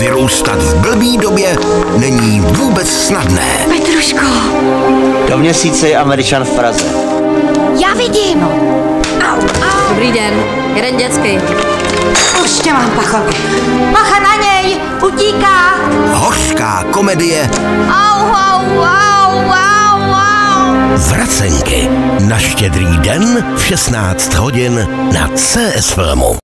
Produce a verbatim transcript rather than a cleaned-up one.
vyrůstat v blbý době není vůbec snadné. Petruško. Do měsíce je Američan v Praze. Já vidím. Au, au. Dobrý den, jeden dětský. Už tě mám, pachovi. Bacha na něj, utíká. Hořká komedie. Au, au, au, au, au. Vracenky na Štědrý den v šestnáct hodin na C S Filmu.